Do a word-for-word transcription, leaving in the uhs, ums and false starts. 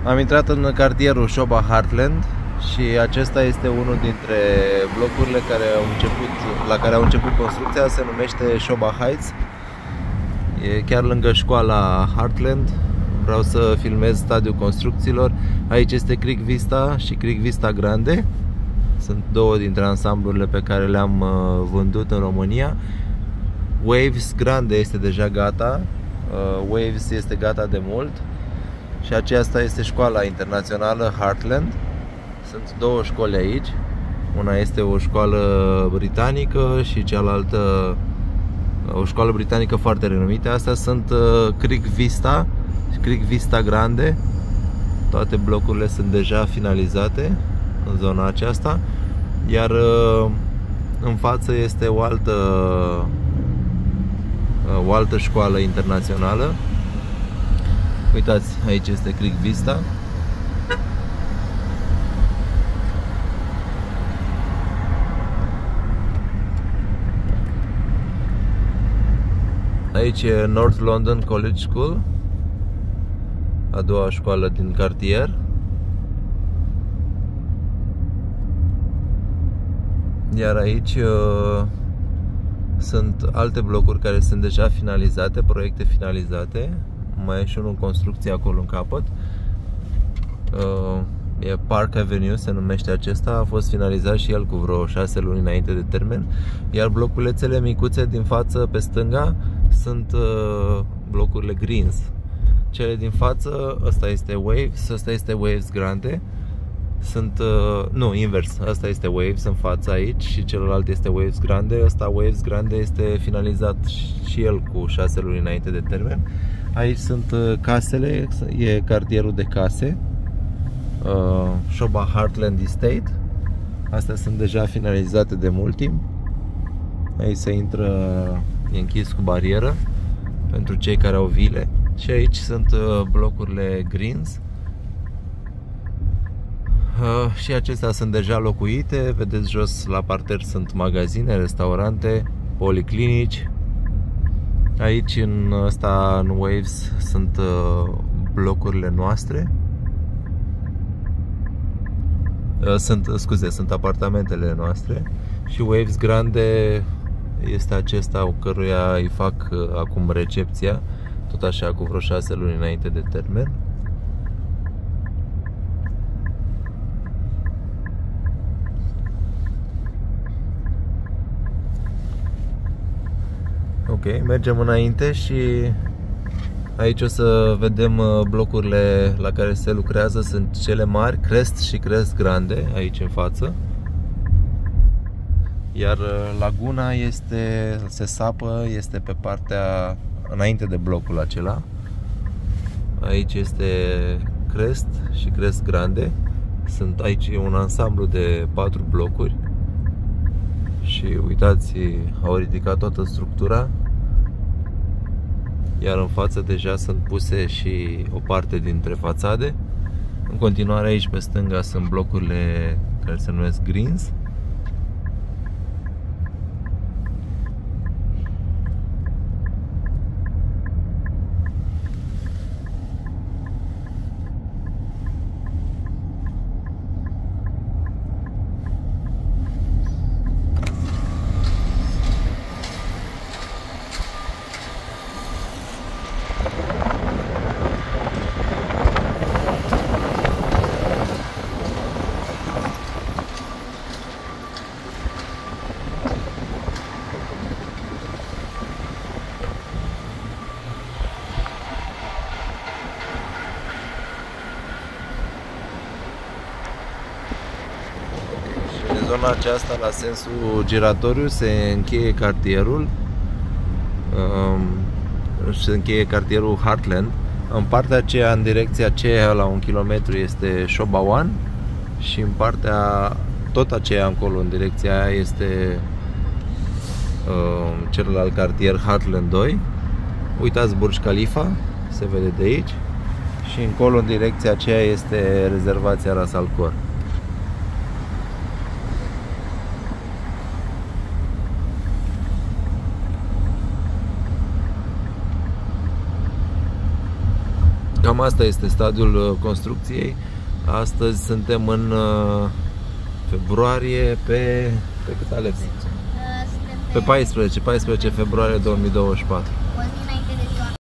Am intrat în cartierul Shoba Heartland și acesta este unul dintre blocurile care au început, la care au început construcția. Se numește Shoba Heights. E chiar lângă școala Heartland. Vreau să filmez stadiul construcțiilor. Aici este Creek Vista și Creek Vista Grande. Sunt două dintre ansamblurile pe care le-am vândut în România. Waves Grande este deja gata. Waves este gata de mult. Și aceasta este școala internațională Heartland. Sunt două școli aici. Una este o școală britanică și cealaltă o școală britanică foarte renumită. Astea sunt Creek Vista, Creek Vista Grande. Toate blocurile sunt deja finalizate în zona aceasta. Iar în față este o altă o altă școală internațională. Uitați, aici este Creek Vista. Aici e North London College School, a doua școală din cartier. Iar aici uh, sunt alte blocuri care sunt deja finalizate, proiecte finalizate. Mai e și unul în construcție acolo în capăt. uh, E Park Avenue, se numește acesta. A fost finalizat și el cu vreo șase luni înainte de termen. Iar bloculețele micuțe din față pe stânga sunt uh, blocurile Greens. Cele din față, ăsta este Waves, ăsta este Waves Grande. Sunt, uh, nu, invers, ăsta este Waves în fața aici și celălalt este Waves Grande. Ăsta Waves Grande este finalizat și el cu șase luni înainte de termen. Aici sunt uh, casele, e cartierul de case, uh, Shoba Heartland Estate. Astea sunt deja finalizate de mult timp. Aici se intră, e închis cu barieră pentru cei care au vile. Și aici sunt uh, blocurile Greens. Uh, și acestea sunt deja locuite. Vedeți jos la parter sunt magazine, restaurante, policlinici. Aici în ăsta, în Waves, sunt uh, blocurile noastre. uh, Sunt, scuze, sunt apartamentele noastre. Și Waves Grande este acesta căruia îi fac uh, acum recepția, tot așa cu vreo șase luni înainte de termen. Ok, mergem înainte și aici o să vedem blocurile la care se lucrează. Sunt cele mari, Crest și Crest Grande, aici în față. Iar laguna este, se sapă, este pe partea înainte de blocul acela. Aici este Crest și Crest Grande. Sunt aici un ansamblu de patru blocuri. Și uitați, au ridicat toată structura. Iar în față deja sunt puse și o parte dintre fațade. În continuare aici pe stânga sunt blocurile care se numesc Greens. Zona aceasta, la sensul giratoriu, se încheie cartierul. Se încheie cartierul Heartland. În partea aceea, în direcția aceea, la un kilometru, este Shoba One. Și în partea tot aceea încolo, în direcția aia, este uh, celălalt cartier Heartland doi. Uitați Burj Khalifa, se vede de aici. Și încolo, în direcția aceea, este rezervația Ras Al Khor. Cam asta este stadiul construcției. Astăzi suntem în februarie pe... pe cât, Alex? Pe paisprezece februarie două mii douăzeci și patru.